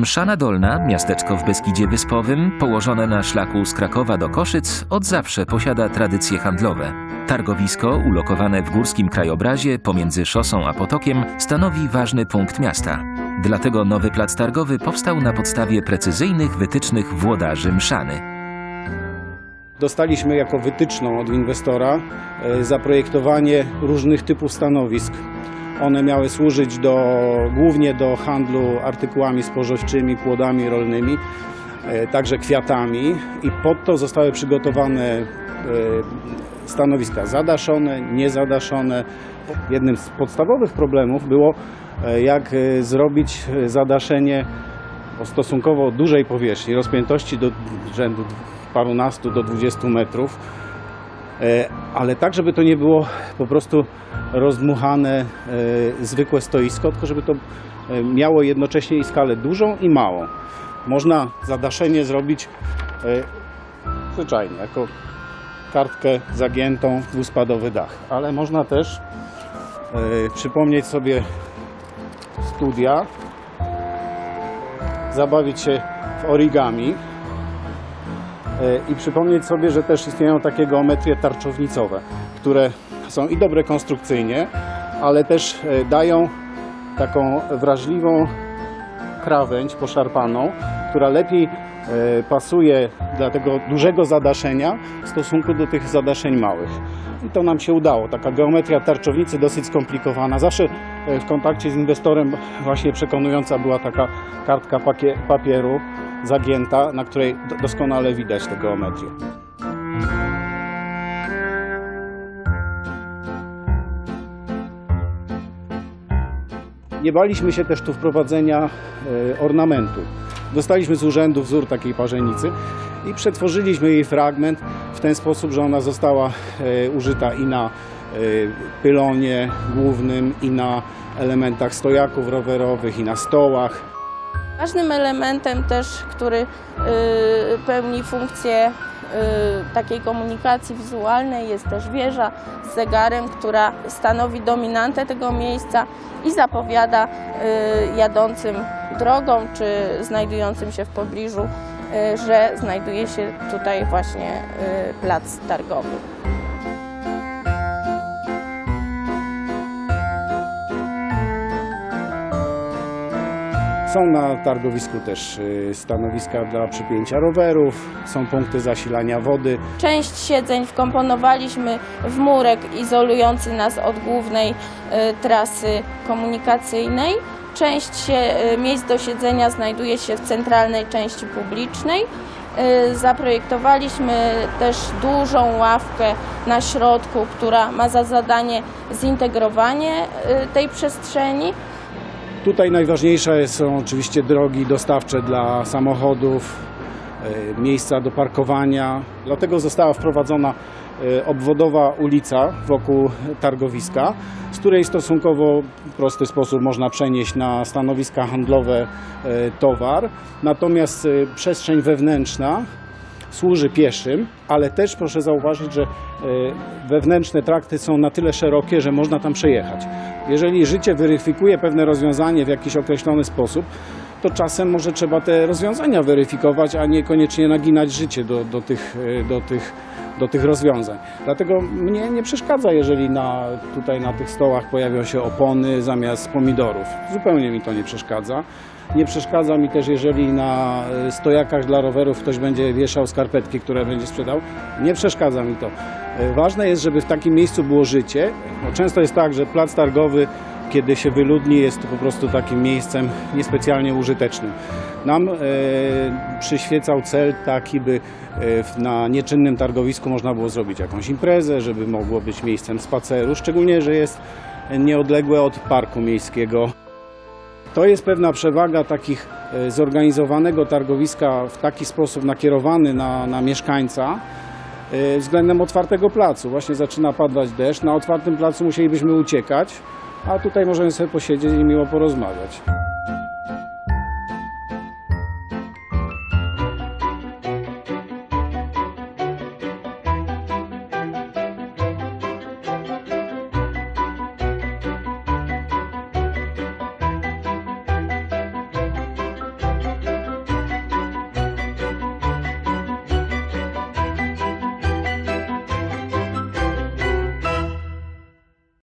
Mszana Dolna, miasteczko w Beskidzie Wyspowym, położone na szlaku z Krakowa do Koszyc, od zawsze posiada tradycje handlowe. Targowisko, ulokowane w górskim krajobrazie pomiędzy szosą a potokiem, stanowi ważny punkt miasta. Dlatego nowy plac targowy powstał na podstawie precyzyjnych wytycznych włodarzy Mszany. Dostaliśmy jako wytyczną od inwestora zaprojektowanie różnych typów stanowisk. One miały służyć głównie do handlu artykułami spożywczymi, płodami rolnymi, także kwiatami, i pod to zostały przygotowane stanowiska zadaszone, niezadaszone. Jednym z podstawowych problemów było, jak zrobić zadaszenie o stosunkowo dużej powierzchni, rozpiętości do rzędu parunastu do 20 metrów, ale tak, żeby to nie było po prostu rozdmuchane zwykłe stoisko, tylko żeby to miało jednocześnie i skalę dużą i małą. Można zadaszenie zrobić zwyczajnie, jako kartkę zagiętą w dwuspadowy dach, ale można też przypomnieć sobie studia, zabawić się w origami i przypomnieć sobie, że też istnieją takie geometrie tarczownicowe, które są i dobre konstrukcyjnie, ale też dają taką wrażliwą krawędź poszarpaną, która lepiej pasuje dla tego dużego zadaszenia w stosunku do tych zadaszeń małych. I to nam się udało. Taka geometria tarczownicy dosyć skomplikowana. Zawsze w kontakcie z inwestorem właśnie przekonująca była taka kartka papieru zagięta, na której doskonale widać tę geometrię. Nie baliśmy się też tu wprowadzenia ornamentu. Dostaliśmy z urzędu wzór takiej parzenicy i przetworzyliśmy jej fragment w ten sposób, że ona została użyta i na pylonie głównym, i na elementach stojaków rowerowych, i na stołach. Ważnym elementem też, który pełni funkcję takiej komunikacji wizualnej, jest też wieża z zegarem, która stanowi dominantę tego miejsca i zapowiada jadącym drogą czy znajdującym się w pobliżu, że znajduje się tutaj właśnie plac targowy. Są na targowisku też stanowiska dla przypięcia rowerów, są punkty zasilania wody. Część siedzeń wkomponowaliśmy w murek izolujący nas od głównej trasy komunikacyjnej. Część miejsc do siedzenia znajduje się w centralnej części publicznej. Zaprojektowaliśmy też dużą ławkę na środku, która ma za zadanie zintegrowanie tej przestrzeni. Tutaj najważniejsze są oczywiście drogi dostawcze dla samochodów, miejsca do parkowania. Dlatego została wprowadzona obwodowa ulica wokół targowiska, z której stosunkowo w prosty sposób można przenieść na stanowiska handlowe towar. Natomiast przestrzeń wewnętrzna służy pieszym, ale też proszę zauważyć, że wewnętrzne trakty są na tyle szerokie, że można tam przejechać. Jeżeli życie weryfikuje pewne rozwiązanie w jakiś określony sposób, to czasem może trzeba te rozwiązania weryfikować, a niekoniecznie naginać życie do tych rozwiązań. Dlatego mnie nie przeszkadza, jeżeli tutaj na tych stołach pojawią się opony zamiast pomidorów. Zupełnie mi to nie przeszkadza. Nie przeszkadza mi też, jeżeli na stojakach dla rowerów ktoś będzie wieszał skarpetki, które będzie sprzedał. Nie przeszkadza mi to. Ważne jest, żeby w takim miejscu było życie. Często jest tak, że plac targowy, kiedy się wyludni, jest to po prostu takim miejscem niespecjalnie użytecznym. Nam przyświecał cel taki, by na nieczynnym targowisku można było zrobić jakąś imprezę, żeby mogło być miejscem spaceru, szczególnie, że jest nieodległe od parku miejskiego. To jest pewna przewaga takich zorganizowanego targowiska w taki sposób nakierowany na mieszkańca względem otwartego placu. Właśnie zaczyna padać deszcz, na otwartym placu musielibyśmy uciekać, a tutaj możemy sobie posiedzieć i miło porozmawiać.